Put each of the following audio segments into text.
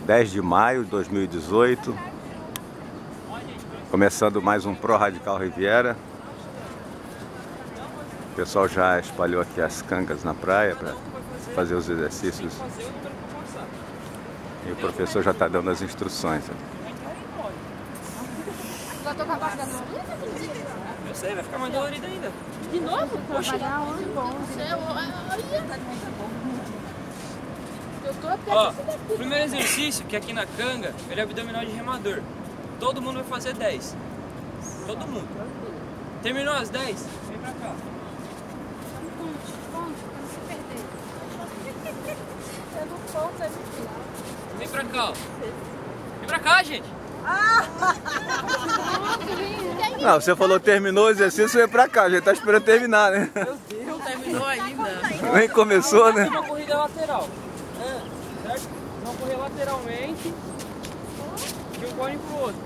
10 de maio de 2018. Começando mais um Pro Radical Riviera. O pessoal já espalhou aqui as cangas na praia para fazer os exercícios. E o professor já está dando as instruções. Vai tocar a base da luz? Eu sei, vai ficar mais dolorido ainda. De novo? Trabalhar onde? Ó, o primeiro exercício, que é aqui na canga, ele é abdominal de remador. Todo mundo vai fazer 10. Todo mundo. Terminou as 10? Vem pra cá. Vem pra cá, ó. Vem pra cá, gente. Não, você falou terminou o exercício, vem pra cá, a gente tá esperando terminar, né? Meu Deus, não terminou ainda. Nem começou, né? Uma corrida lateral. Certo? Vão correr lateralmente de um cone pro outro.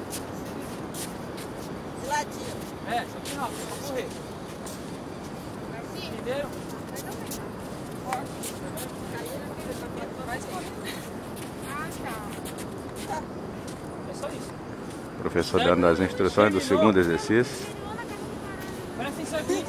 De ladinho. É, só que rápido, pra correr. Entenderam? É só isso. O professor dando as instruções do segundo exercício. Presta atenção aqui.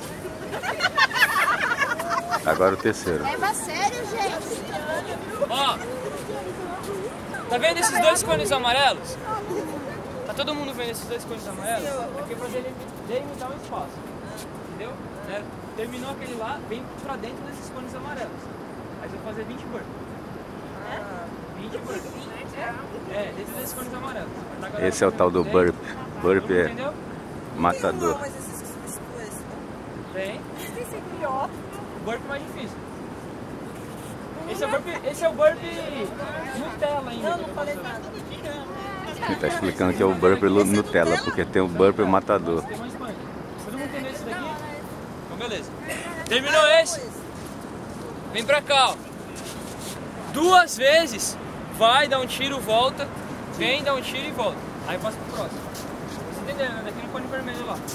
Agora o terceiro. Leva sério, gente. Ó, tá vendo esses dois cones amarelos? Tá todo mundo vendo esses dois cones amarelos? É porque pra delimitar o espaço. Entendeu? Terminou aquele lá, vem pra dentro desses cones amarelos. Aí você vai fazer 20 burpees. 20 burpees. É, dentro desses cones amarelos. Esse é o tal do burp. Burp é Entendeu? matador. Mas esses Vem. O burp mais difícil. Esse é o burp Nutella ainda. Eu não falei nada. Ele tá explicando que é o burp Nutella, porque tem o burp matador. Tem mais punch. Todo mundo entendeu esse daqui? Então beleza. Terminou esse? Vem pra cá, ó. 2 vezes. Vai, dá um tiro, volta. Vem, dá um tiro e volta. Aí passa pro próximo. Vocês entenderam, né? Daqui no cone vermelho lá.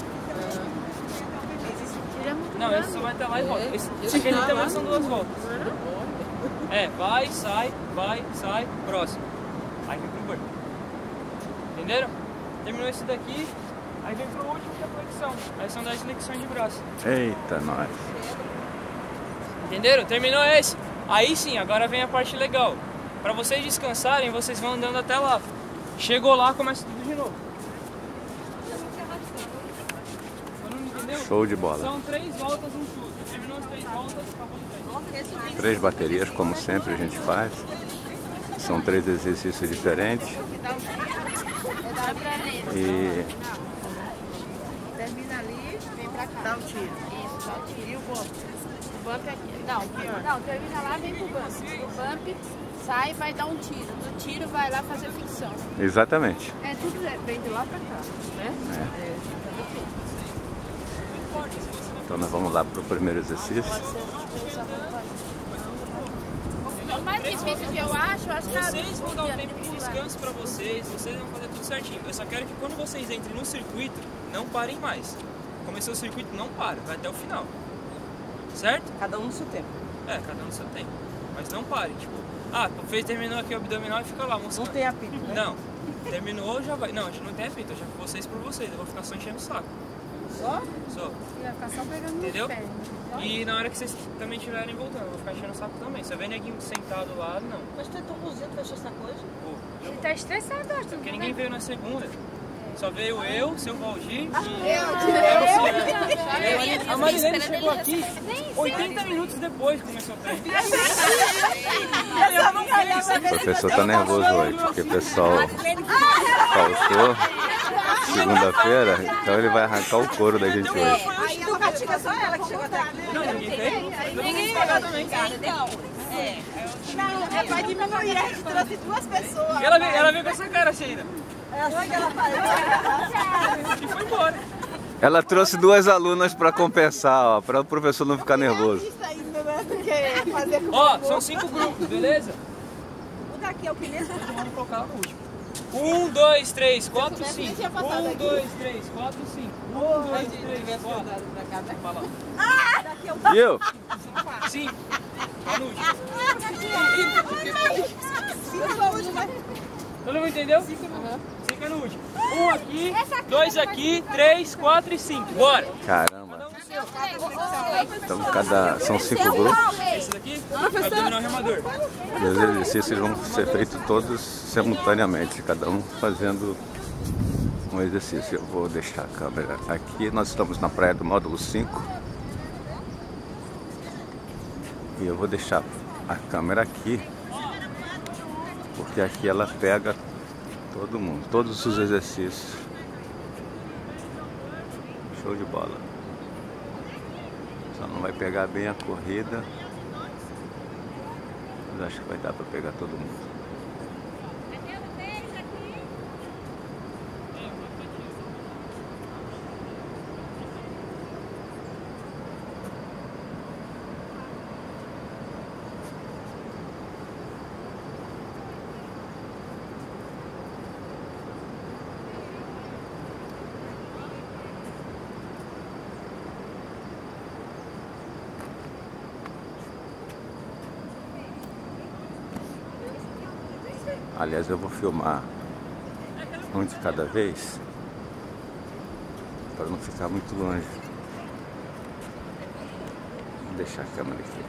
Não, esse só vai até lá e volta. Esse aqui também são 2 voltas. É, vai, sai, próximo. Aí vem pro burp. Entenderam? Terminou esse daqui, aí vem pro último que é a flexão. Aí são 10 flexões de braço. Eita, nós. Entenderam? Terminou esse. Aí sim, agora vem a parte legal. Pra vocês descansarem, vocês vão andando até lá. Chegou lá, começa tudo de novo. Todo mundo entendeu? Show de bola. São 3 voltas em tudo. Terminou as 3 voltas, acabou o treino. 3 baterias, como sempre a gente faz. São 3 exercícios diferentes. E Termina ali, vem pra cá. Dá um tiro. Isso, dá o tiro. E o bump? O bump aqui. Não, pior. Não, termina lá, vem pro bump. O bump sai e vai dar um tiro. Do tiro vai lá fazer ficção. exatamente. É, tudo vem de lá pra cá, né? Então nós vamos lá para o primeiro exercício. O mais difícil que eu acho que Vocês vão dar um tempo de descanso pra vocês vão fazer tudo certinho. Eu só quero que quando vocês entrem no circuito, não parem mais. Começou o circuito, não para, vai até o final. Certo? Cada um no seu tempo. É, cada um no seu tempo. Mas não parem, tipo, terminou aqui o abdominal e fica lá, mostrando. Não tem apito, né? Não, terminou, já vai. Não, a gente não tem apito, eu já vou vocês por vocês, eu vou ficar só enchendo o saco. Só? Só. ia ficar só pegando Entendeu? nos pés. E na hora que vocês também estiverem voltando, eu vou ficar enchendo o saco também. Se eu ver neguinho sentado lá, não. Mas tu é tão bonzinho, tu fechou essa coisa? Pô, Ele tá estressado, acho. porque ninguém veio na segunda. Só veio eu, seu Valdir a Marilene chegou aqui 80 minutos depois começou o treino. O professor tá nervoso hoje, porque o pessoal faltou segunda-feira, então ele vai arrancar o couro da gente hoje. A educativa é só ela que chegou até aqui. Não, ninguém veio. Ninguém pagou também. Não, é pra diminuir, a gente trouxe 2 pessoas. Ela veio com essa cara assim ainda. É assim que ela faz. E foi embora. Ela trouxe 2 alunas para compensar, ó, para o professor não ficar nervoso. Isso ainda, né? Do que fazer com Ó, são 5 grupos, beleza? o daqui é o que mesmo? Vamos colocar lá no último. 1, 2, 3, 4, 5. 1, 2, 3, 4, 5. 1, 2, 3, 4. Vai lá. Daqui é o E eu? 5. Tá no último. Cinco, a última. entendeu? 5 é no último. 1 aqui, 2 aqui, 3, 4 e 5. Bora! Caramba! Então, são 5 grupos. Esse daqui é o abdominal remador. E os exercícios vão ser feitos todos simultaneamente, cada um fazendo um exercício. Eu vou deixar a câmera aqui. Nós estamos na praia do módulo 5. E eu vou deixar a câmera aqui, porque aqui ela pega todo mundo, todos os exercícios. Show de bola. Só não vai pegar bem a corrida, mas acho que vai dar para pegar todo mundo. Aliás, eu vou filmar um de cada vez, para não ficar muito longe. Vou deixar a câmera aqui.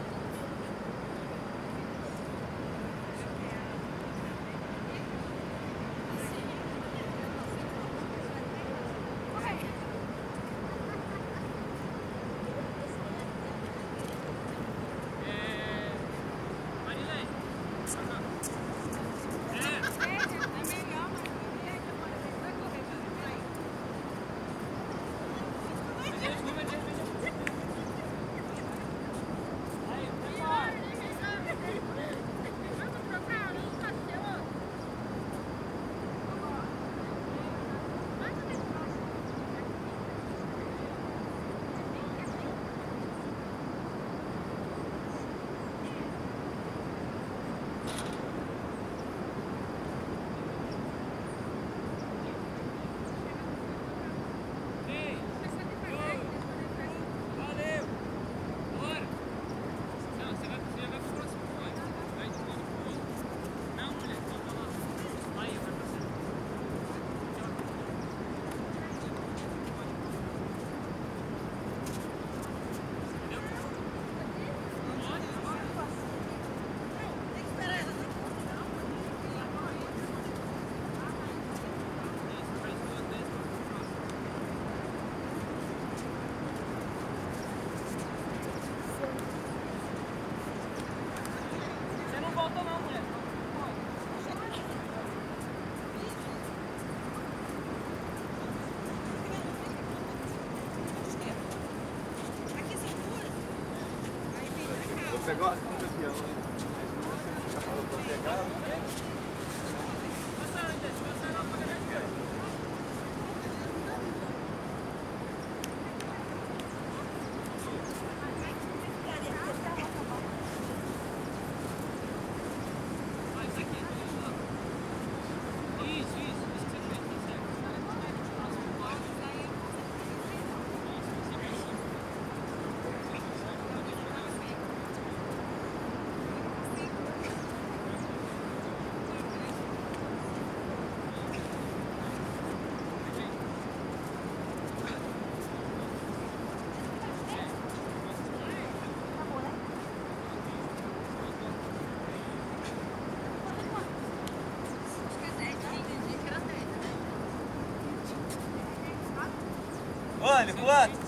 Olha, quantos?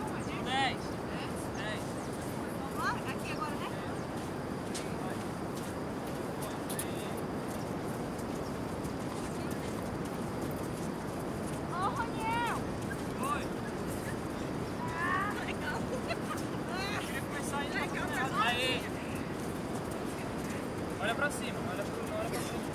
10. Aqui agora, né? Ô, Roniel! Oi. Legal. Queria começar ainda. Aí. Olha pra cima, olha pra cima.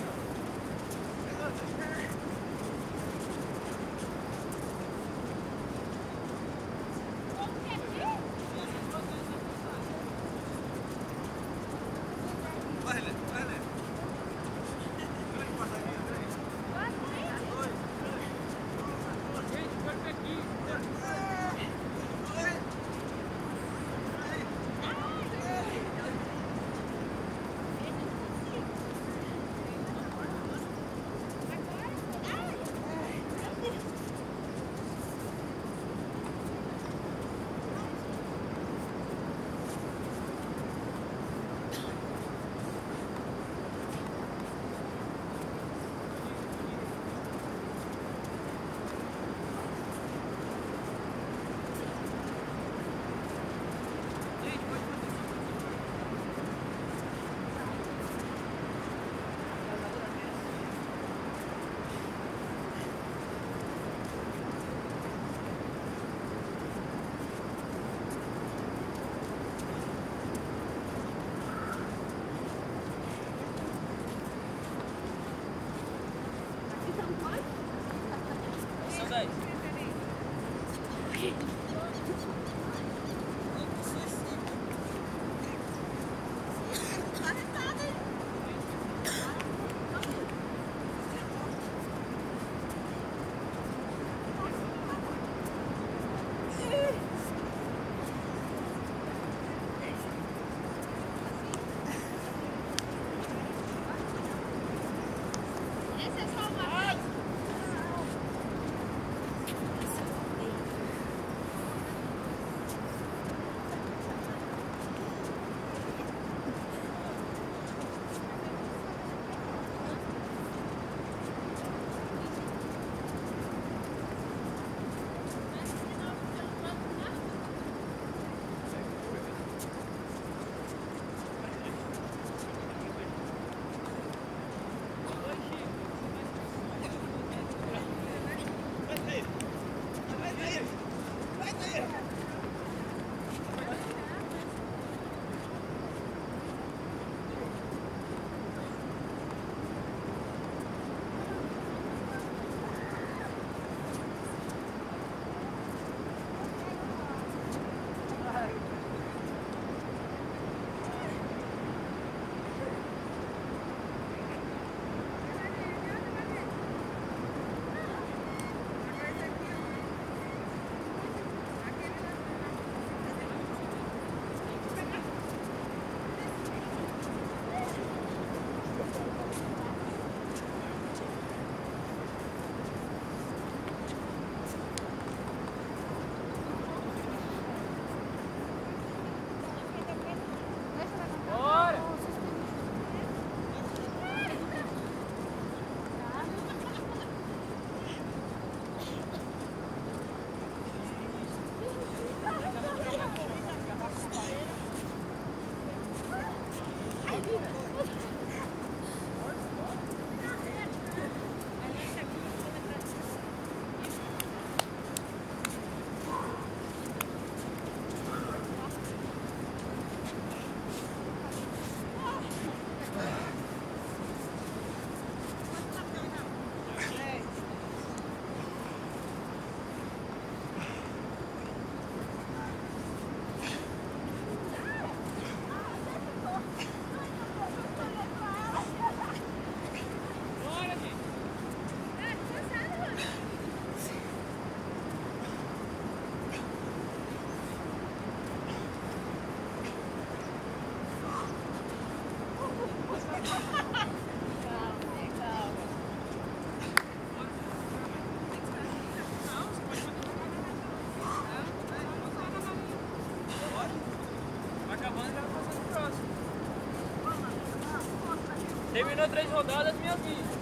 Terminou 3 rodadas, me avisa.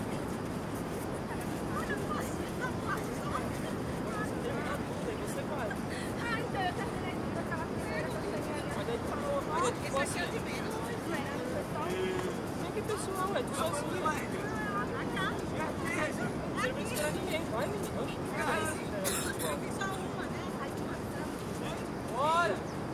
Terminou tudo, aí você vai. Ah, então eu terminei tudo aquela primeira. Mas aí tu falou, Esse aqui é o de menos. Não, que pessoal, é tu sozinho. Você não precisa esperar ninguém, vai, menino. Bora!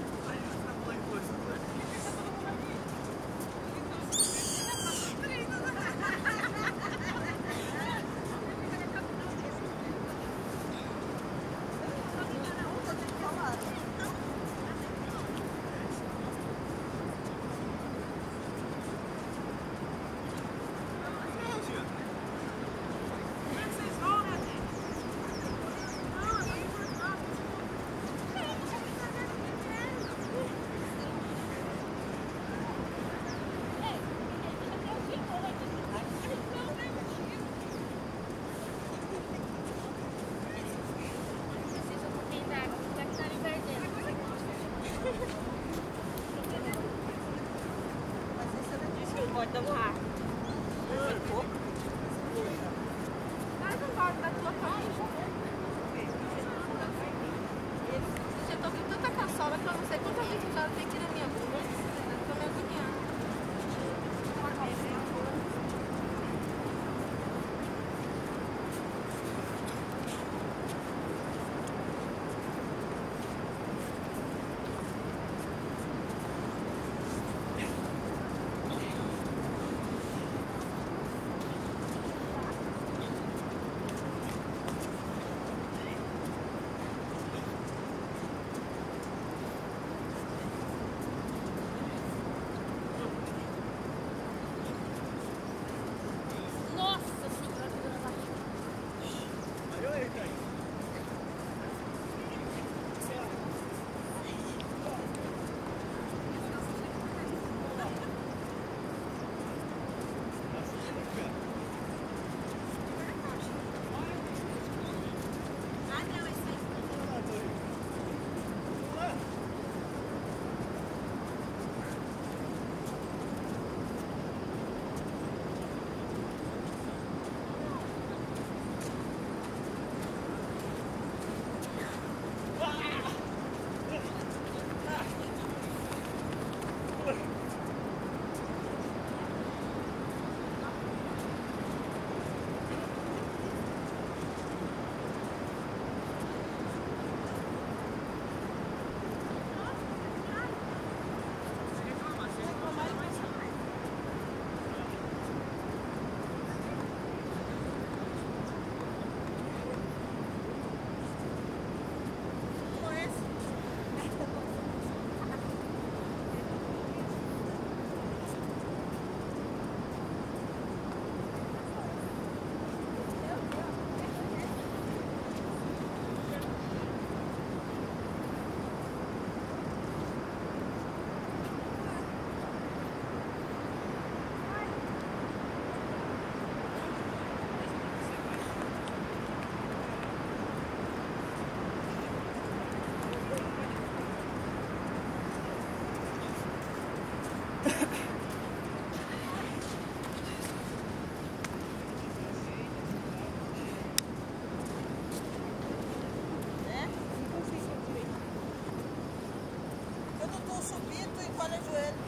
Pode dar um ar. Mas não pode dar tua família. Eu já tô com tanta caçola que eu não sei quantas vezes já tem que ir na minha bunda. Eu tô me agoniando. Vitor, encolhe o joelho.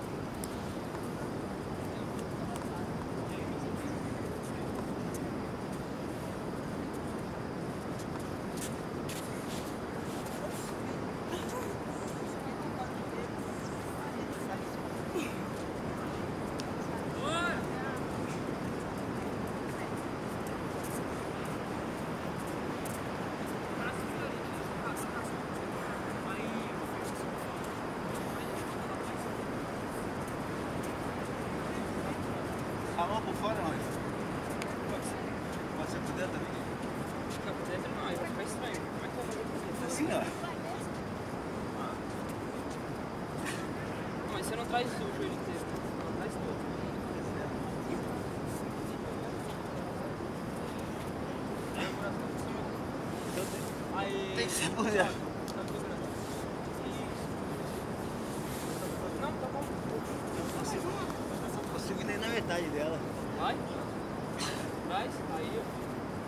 A mão por fora não? Pode ser por dentro também? Não, por dentro não, aí vai ficar estranho. Como é que eu vou fazer por dentro? Assim, ó. Não, mas você não traz o joelho inteiro, não traz todo. Aí... Tem que ser por dentro. Não, tá bom. Não consigo ir nem na metade dela. Vai. Traz, aí ó.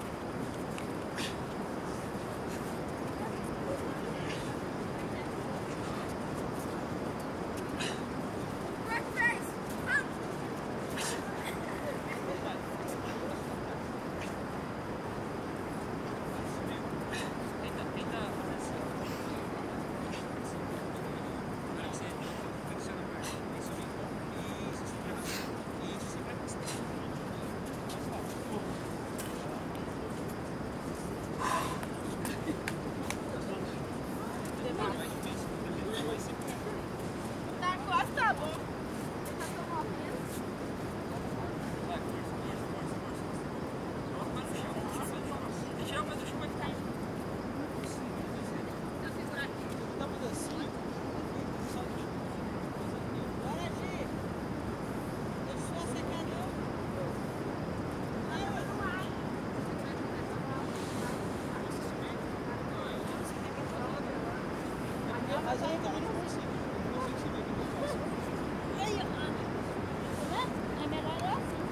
Tá quase, tá bom. Eu já tô morrendo. Deixa, mas deixa eu ver. Eu segurar aqui. Dá uma dancinha. Bora, Gi. Deixa eu secar não. Mas aí também não consigo. Não consigo subir aqui no espaço. E aí, é melhor eu assim.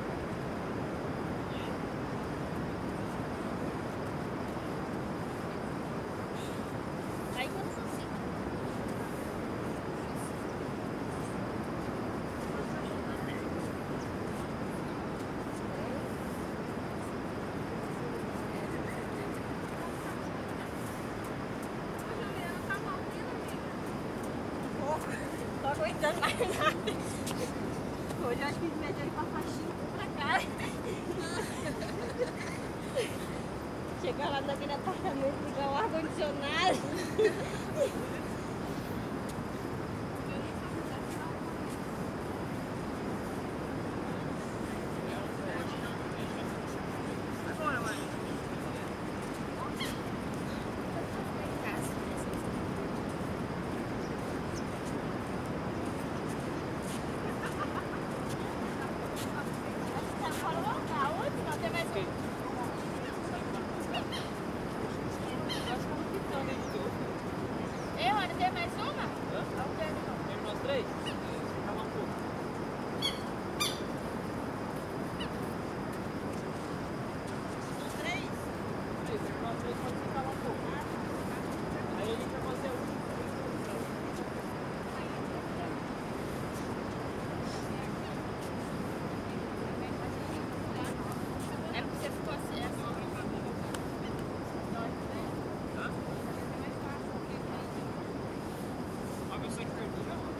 Aí quando você tô aguentando mais nada. Hoje eu acho que eles meteram ele pra faixinha pra cá. Chegar lá naquele apartamento, ligar o ar-condicionado. Tem mais uma? Não tem, não. Tem umas 3? Calma um pouco. São 3? 3, tem umas 3, pode ficar lá um pouco. Aí a gente vai fazer um. É porque você ficou assim. Mas eu sei que perdi, não.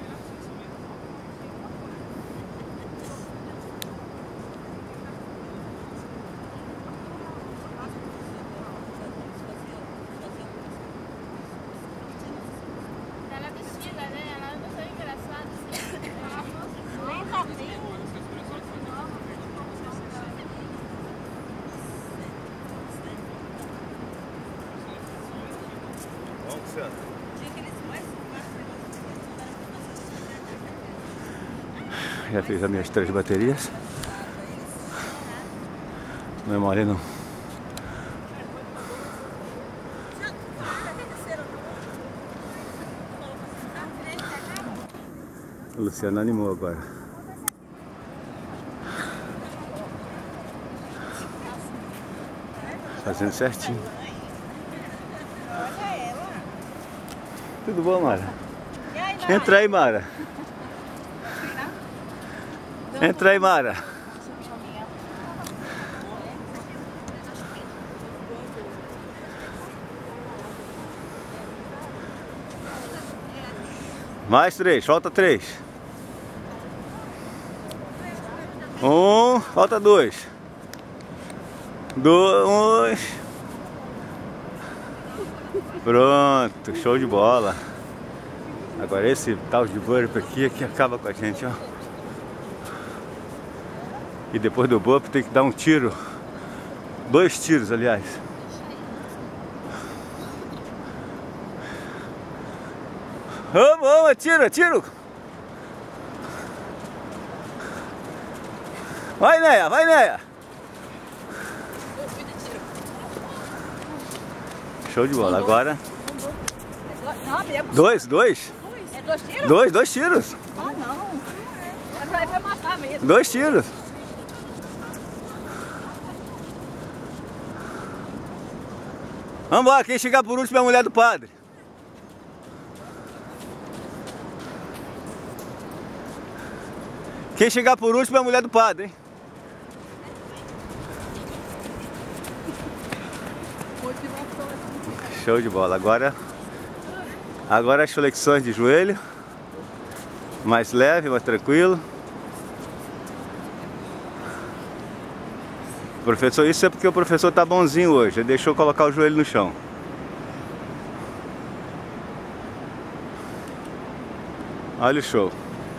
Ela é vestida, né? Ela anda tão engraçada assim. Nem sabia. Vamos, Luciano. Tinha aqueles mais Já fiz as minhas 3 baterias. Não é mole não. O Luciano animou agora. Fazendo certinho. Olha ela. Tudo bom, Mara? E aí, Entra aí, Mara. Entra aí, Mara. Mais 3, falta 3. 1, falta 2. 2. Pronto, show de bola. Agora esse tal de burp aqui é que acaba com a gente, ó. E depois do burp tem que dar um tiro. 2 tiros, aliás. Vamos, vamos, atira, atira! Vai, Neia, vai, Neia! Show de bola, agora... 2, 2? É 2 tiros? 2 tiros. Ah, não. Vai matar mesmo. 2 tiros. Vamos embora, quem chegar por último é a mulher do padre. Quem chegar por último é a mulher do padre, hein? Show de bola. Agora as flexões de joelho. Mais leve, mais tranquilo. Professor, isso é porque o professor tá bonzinho hoje. Ele deixou colocar o joelho no chão. Olha o show.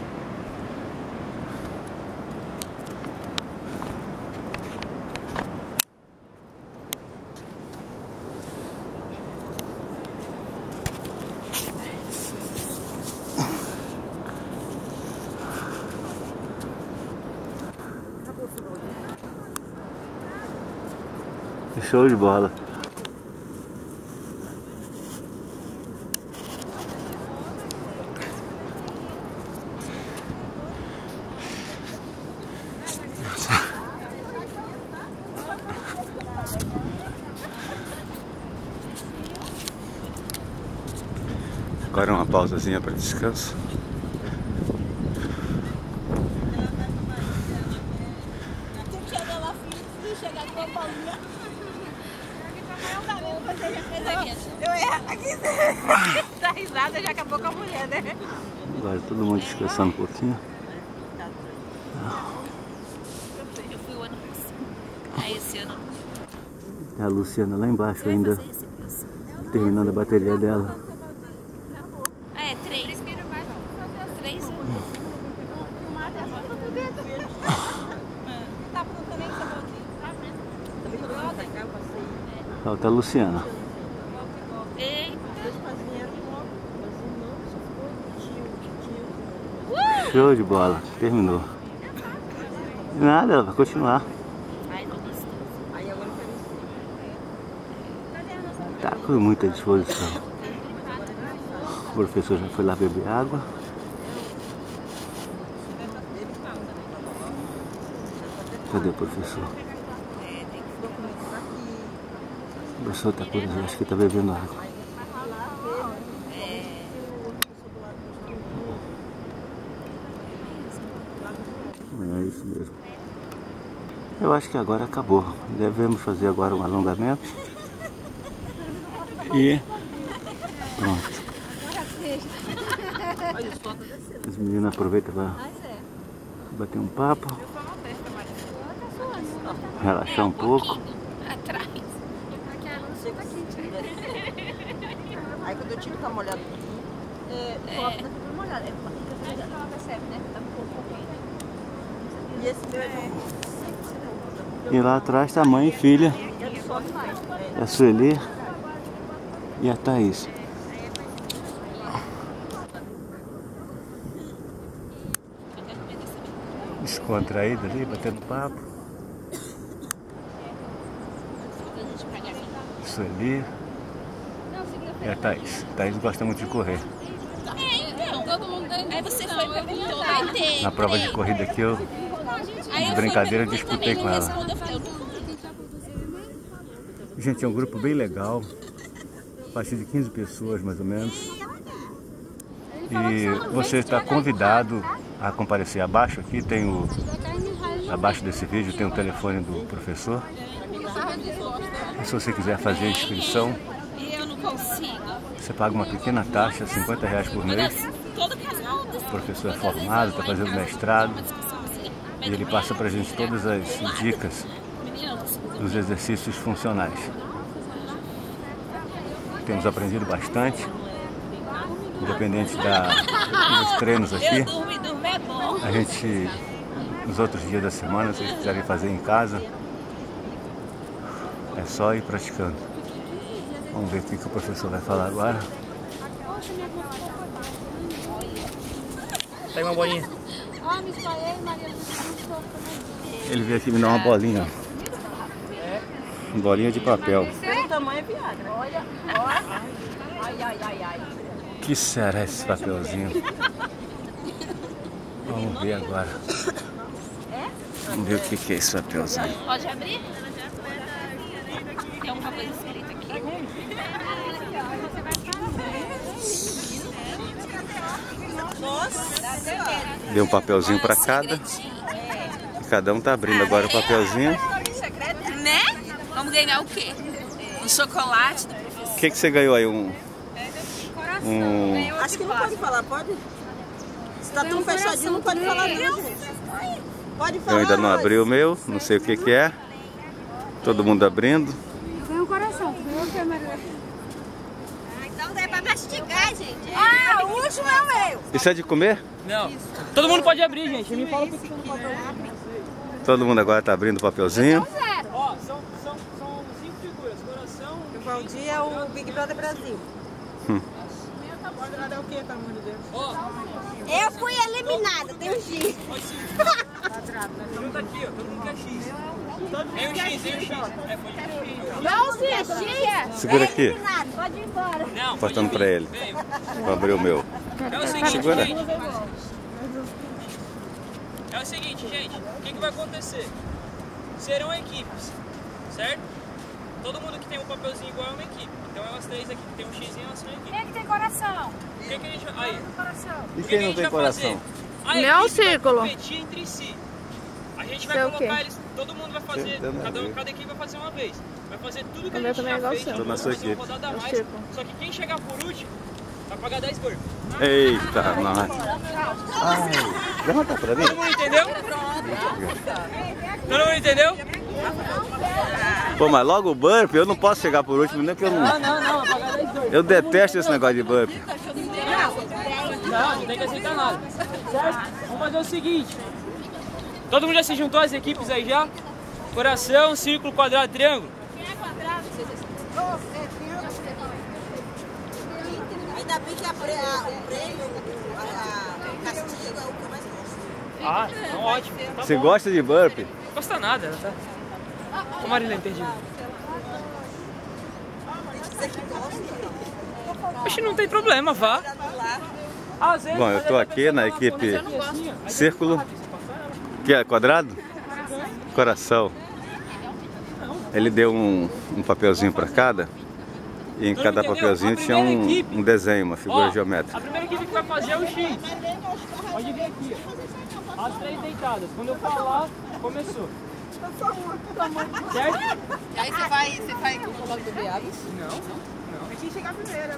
Show de bola. Agora uma pausazinha para descanso. Tem que chegar lá, filho, chegar com a paulinha. Eu erro aqui. Tá risada, já acabou com a mulher, né? Agora todo mundo descansando um pouquinho. Eu fui o ano passado. Aí esse ano. A Luciana lá embaixo ainda, terminando a bateria dela. É, 3. 3 anos. Tá pronto também que você falou aqui. Falta a Luciana. Show de bola, terminou. Nada, ela vai continuar. Tá com muita disposição. O professor já foi lá beber água. Cadê o professor? O professor tá por aí, acho que tá bebendo água. É isso mesmo. Eu acho que agora acabou. Devemos fazer agora um alongamento. E pronto. As meninas aproveitam para bater um papo, relaxar um pouco. Atrás. Aí quando eu tiro tá molhado aqui, coloca daqui pra molhada. Ela percebe, né? Tá um pouco correndo. E esse meu é E lá atrás tá a mãe e filha, a Sueli e a Thaís. Descontraída ali, batendo papo. Sueli e a Thaís. A Thaís gosta muito de correr. todo mundo. Aí você foi e perguntou, vai ter. Na prova de corrida aqui eu, de brincadeira, disputei com ela. Gente, é um grupo bem legal. A partir de 15 pessoas, mais ou menos. E você está convidado a comparecer. Abaixo aqui tem o... Abaixo desse vídeo tem o telefone do professor. E se você quiser fazer a inscrição, você paga uma pequena taxa, R$50 por mês. O professor é formado, está fazendo mestrado. E ele passa para a gente todas as dicas dos exercícios funcionais. Temos aprendido bastante, independente dos treinos aqui. A gente, nos outros dias da semana, se vocês quiserem fazer em casa, é só ir praticando. Vamos ver o que o professor vai falar agora. Pega uma bolinha. Ele veio aqui me dar uma bolinha. Bolinha de papel. Pelo tamanho é Viagra. Olha, olha. Ai, ai, ai, ai. O que será esse papelzinho? Vamos ver agora. Vamos ver o que é esse papelzinho. Pode abrir? Tem alguma coisa escrita aqui. Deu um papelzinho para cada. Cada um tá abrindo agora o papelzinho. Né? Vamos ganhar o quê? Um chocolate do professor. O que você ganhou aí? Acho que não pode falar, pode? Se tá tão fechadinho, não pode falar não, gente. Pode falar. Eu ainda não abri o meu, não sei o que é. Todo mundo abrindo. Foi um coração, tu ganhou o que, Maria? Então dá pra mastigar, gente. Ah, o último é o meu. Isso é de comer? Não. Todo mundo pode abrir, gente. Me fala o que você não pode abrir. Todo mundo agora tá abrindo o papelzinho. Ó, são 5 figuras. Coração. O Valdir é o Big Brother Brasil. Quadrado é o que, pelo amor de Deus? Ó. Eu fui eliminada, tem um X. Junta aqui, ó. Todo mundo quer X. Tem um X, tem um X. É, foi X. Não, se é X. Segura aqui. Eliminado, pode ir embora. Não, Postando pra ele. Vou abrir o meu. É o seguinte, Segura. gente. É o seguinte, gente. O que vai acontecer? Serão equipes, certo? Todo mundo que tem um papelzinho igual é uma equipe. Então elas três aqui que tem um X, elas são uma equipe. Quem é que tem coração? O que a gente vai... Aí. E quem não tem coração? Não, círculo. Competir entre si. A gente vai colocar eles, todo mundo vai fazer, cada equipe vai fazer uma vez. Vai fazer tudo que a gente já fez, Tô na sua equipe. rodada a mais. Só que quem chegar por último, vai pagar 10 burpees. Eita, nossa. Ai, levanta pra mim. Todo mundo entendeu? Todo mundo entendeu? Pô, mas logo o burpee, eu não posso chegar por último, nem que eu não... Não, vai pagar 10 burpees. Eu detesto esse negócio de burpee. Não tem que aceitar nada. Certo? Vamos fazer o seguinte. Todo mundo já se juntou às equipes aí já? Coração, círculo, quadrado, triângulo. Ainda bem que o prêmio, o castigo é o que eu mais gosto. Ah, então ótimo. Tá Você bom. gosta de burpee? Não gosta nada, tá? Ô Marília, entendi. Acho que não tem problema, vá. Às vezes, Bom, eu tô aqui na equipe círculo. Que é quadrado? Coração. Ele deu um papelzinho para cada. E em cada papelzinho tinha um desenho, uma figura geométrica. A primeira equipe que vai fazer é o X. Pode ver aqui, ó. As três deitadas. Quando eu falar, começou. Certo? E aí você vai com o colo do Beabas? Não. Quem chegar primeiro,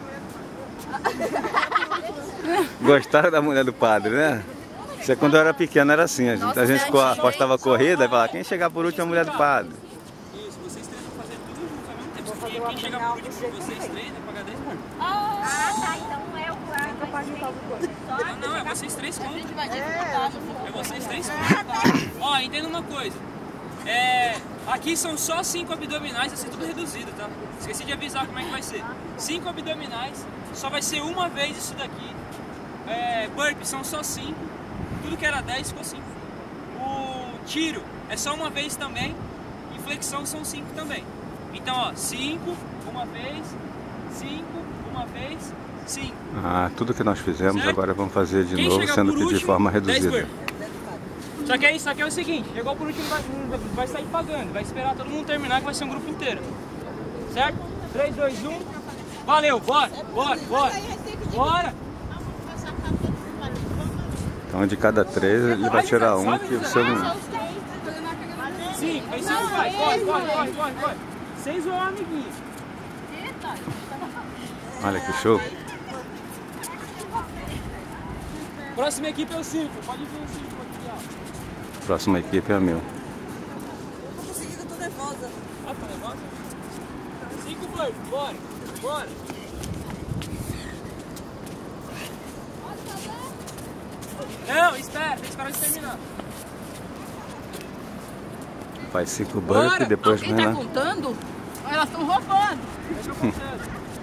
Gostaram da mulher do padre, né? Isso é quando eu era pequeno, era assim. A gente apostava corrida e falava, quem chegar por último é a mulher do padre. Isso, vocês três vão fazer tudo junto ao mesmo tempo. Porque quem chegar por último de vocês três vai pagar 10 burpees. Ah, tá. Então é o Não, é vocês três contam. É vocês três contam. Ó, entenda uma coisa. Aqui são só 5 abdominais, vai ser tudo reduzido, tá? Esqueci de avisar como é que vai ser. 5 abdominais, só vai ser uma vez isso daqui. Burpees são só 5. Tudo que era 10 ficou 5. O tiro é só uma vez também. E flexão são 5 também. Então, ó, 5, uma vez, 5, uma vez, 5. Ah, tudo que nós fizemos Certo? agora vamos fazer de Quem novo, chegar sendo por que de último, forma 10 reduzida. burpees. Só que é isso aqui é o seguinte, chegou por último vai sair pagando, vai esperar todo mundo terminar que vai ser um grupo inteiro. Certo? 3, 2, 1. Valeu, bora! Então de cada 3 ele vai tirar um que o seu não... 5, aí 5 vai. Corre. 6 ou amiguinho. Olha que show. Próxima equipe é o 5. Pode vir o 5 aqui, ó. Próxima equipe é a meu. Eu tô conseguindo, eu tô nervosa. Ah, tá nervosa? 5 burpees, bora. Não, espera, tem que esperar de terminar. Faz 5 burpees, depois Alguém vem tá lá. contando? Elas estão roubando. Deixa eu contar.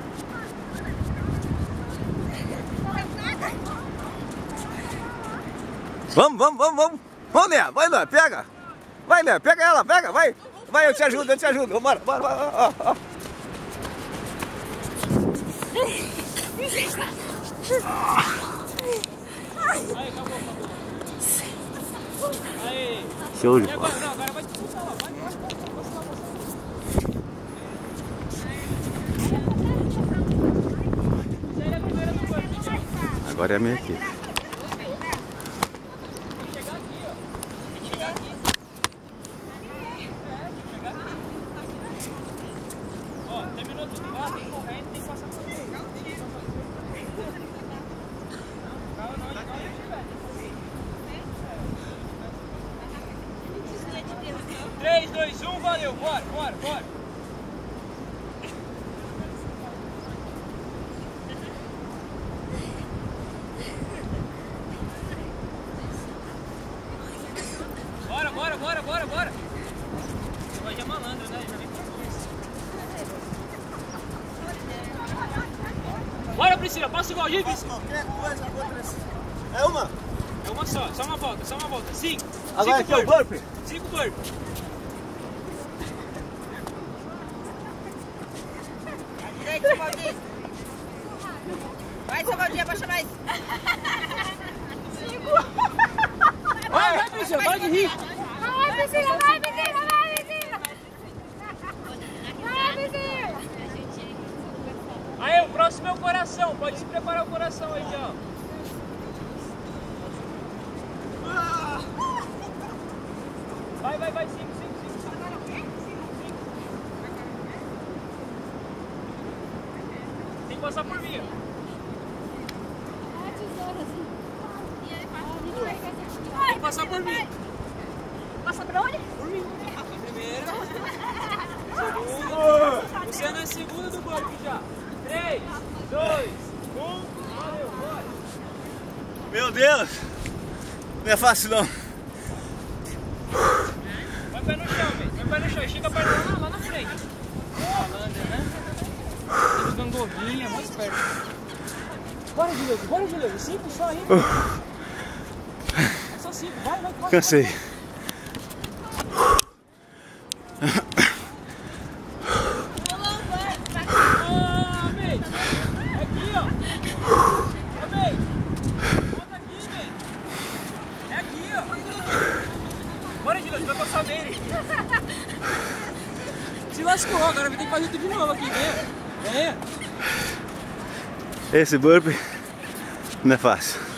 Vamos. Vamos, Né, vai lá, pega. Vai, Né, pega ela, pega, vai. Vai, eu te ajudo. Bora. Ó. Aí, acabou. Aí. Show de E bola. agora, não, agora vai disputar lá. Vai. Você é a primeira do burpee, tchau. Agora é a minha equipe. Chegar aqui, ó. Chegar aqui. Ó, terminou tudo lá, tem corrente, tem que passar por aqui. 3, 2, 1, valeu, bora. Bora. Você vai de malandro, né? Já vem pra começo. Bora, Priscila, passa igual, Gil, Priscila. Qualquer coisa, é uma? É uma só uma volta. 5. Agora aqui é o burpee? 5 burpees. Direito, seu Valdir. Vai, seu Valdir, abaixa mais. Vai, Priscila, para de rir. Vai, Priscila. Aí, o próximo é o coração. Pode se preparar o coração aí, ó. Vai, 5. Tem que passar por mim, ó. Tem que passar por mim. Passa pra onde? Por mim. Primeira. Segunda. Você anda em segunda do burpee já. 3, 2, 1. Valeu, bora. Meu Deus! Não é fácil não. Vai pé no chão, velho. Vai pé no chão. Estica a perna lá na frente. Malandra, né? Eles gangorrinha, mais perto. Bora, Guilherme. 5 só aí. É só 5. Vai. Cansei. Aqui, ó. Ô, Bey. Volta aqui, Bey. É aqui, ó. Bora, Guilherme. Vai passar dele. Se lascou. Agora vai ter que fazer tudo de novo aqui. Venha. Esse burpee não é fácil.